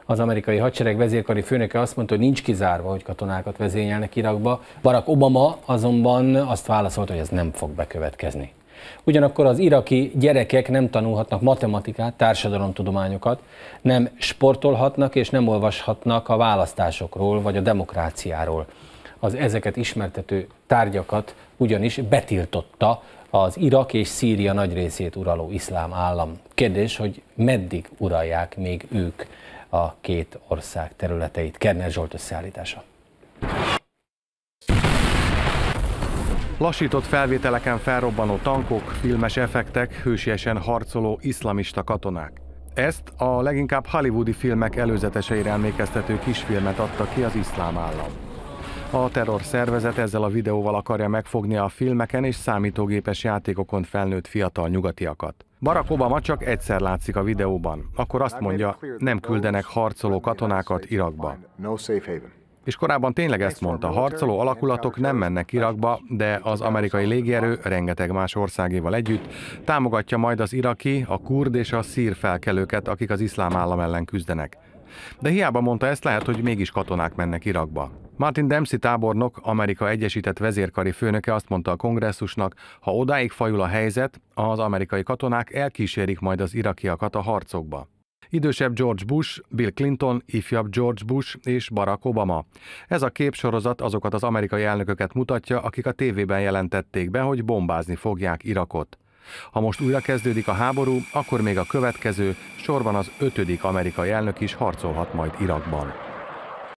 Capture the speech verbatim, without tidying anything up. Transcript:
Az amerikai hadsereg vezérkari főnöke azt mondta, hogy nincs kizárva, hogy katonákat vezényelnek Irakba. Barack Obama azonban azt válaszolta, hogy ez nem fog bekövetkezni. Ugyanakkor az iraki gyerekek nem tanulhatnak matematikát, társadalomtudományokat, nem sportolhatnak és nem olvashatnak a választásokról vagy a demokráciáról. Az ezeket ismertető tárgyakat ugyanis betiltotta az Irak és Szíria nagy részét uraló iszlám állam. Kérdés, hogy meddig uralják még ők a két ország területeit. Kerner Zsolt összeállítása. Lassított felvételeken felrobbanó tankok, filmes effektek, hősiesen harcoló iszlamista katonák. Ezt a leginkább hollywoodi filmek előzeteseire emlékeztető kisfilmet adta ki az iszlám állam. A terrorszervezet ezzel a videóval akarja megfogni a filmeken és számítógépes játékokon felnőtt fiatal nyugatiakat. Barack Obama csak egyszer látszik a videóban, akkor azt mondja, nem küldenek harcoló katonákat Irakba. És korábban tényleg ezt mondta, harcoló alakulatok nem mennek Irakba, de az amerikai légierő rengeteg más országéval együtt támogatja majd az iraki, a kurd és a szír felkelőket, akik az iszlám állam ellen küzdenek. De hiába mondta ezt, lehet, hogy mégis katonák mennek Irakba. Martin Dempsey tábornok, Amerika egyesített vezérkari főnöke azt mondta a kongresszusnak, ha odáig fajul a helyzet, az amerikai katonák elkísérik majd az irakiakat a harcokba. Idősebb George Bush, Bill Clinton, ifjabb George Bush és Barack Obama. Ez a képsorozat azokat az amerikai elnököket mutatja, akik a tévében jelentették be, hogy bombázni fogják Irakot. Ha most újra kezdődik a háború, akkor még a következő, sorban az ötödik amerikai elnök is harcolhat majd Irakban.